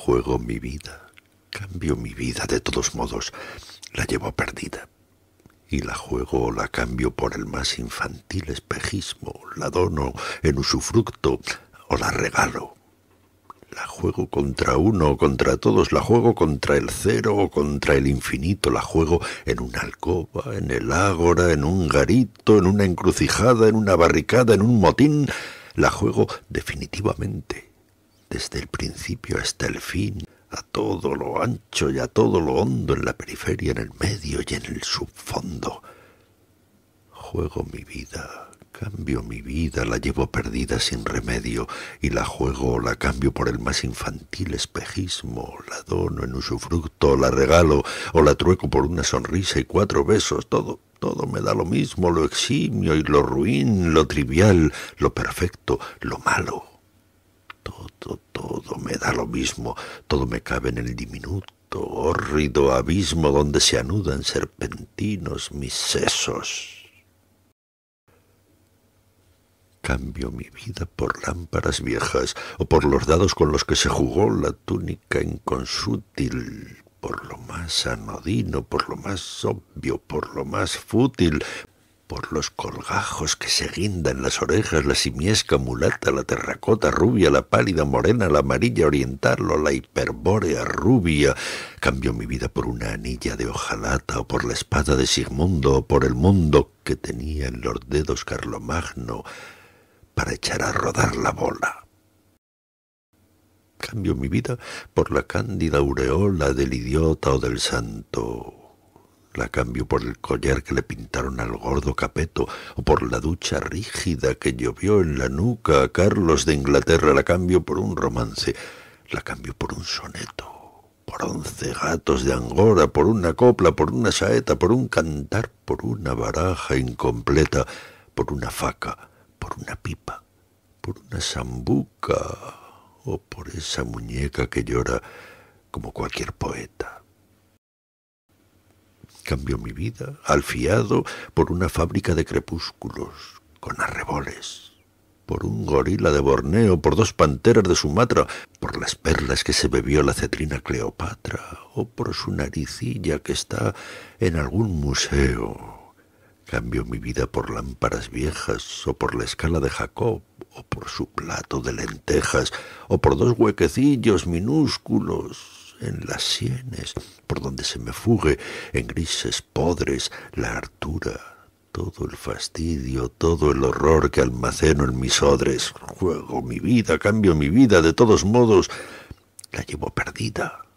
Juego mi vida, cambio mi vida de todos modos, la llevo perdida. Y la juego o la cambio por el más infantil espejismo, la dono en usufructo o la regalo. La juego contra uno o contra todos, la juego contra el cero o contra el infinito, la juego en una alcoba, en el ágora, en un garito, en una encrucijada, en una barricada, en un motín, la juego definitivamente, desde el principio hasta el fin, a todo lo ancho y a todo lo hondo, en la periferia, en el medio y en el subfondo. Juego mi vida, cambio mi vida, la llevo perdida sin remedio, y la juego o la cambio por el más infantil espejismo, la dono en usufructo, la regalo, o la trueco por una sonrisa y 4 besos, todo me da lo mismo, lo eximio y lo ruin, lo trivial, lo perfecto, lo malo. Todo me da lo mismo, todo me cabe en el diminuto, hórrido abismo donde se anudan serpentinos mis sesos. Cambio mi vida por lámparas viejas, o por los dados con los que se jugó la túnica inconsútil, por lo más anodino, por lo más obvio, por lo más fútil, por los colgajos que se guindan las orejas, la simiesca mulata, la terracota rubia, la pálida morena, la amarilla oriental o la hiperbórea rubia. Cambio mi vida por una anilla de hojalata, o por la espada de Sigmundo, o por el mundo que tenía en los dedos Carlomagno para echar a rodar la bola. Cambio mi vida por la cándida aureola del idiota o del santo. La cambio por el collar que le pintaron al gordo Capeto, o por la ducha rígida que llovió en la nuca a Carlos de Inglaterra. La cambio por un romance, la cambio por un soneto, por 11 gatos de Angora, por una copla, por una saeta, por un cantar, por una baraja incompleta, por una faca, por una pipa, por una sambuca, o por esa muñeca que llora como cualquier poeta. Cambio mi vida, al fiado, por una fábrica de crepúsculos, con arreboles, por un gorila de Borneo, por 2 panteras de Sumatra, por las perlas que se bebió la cetrina Cleopatra, o por su naricilla que está en algún museo. Cambio mi vida por lámparas viejas, o por la escala de Jacob, o por su plato de lentejas, o por 2 huequecillos minúsculos en las sienes, por donde se me fugue en grises podres la hartura, todo el fastidio, todo el horror que almaceno en mis odres. Juego mi vida, cambio mi vida, de todos modos la llevo perdida.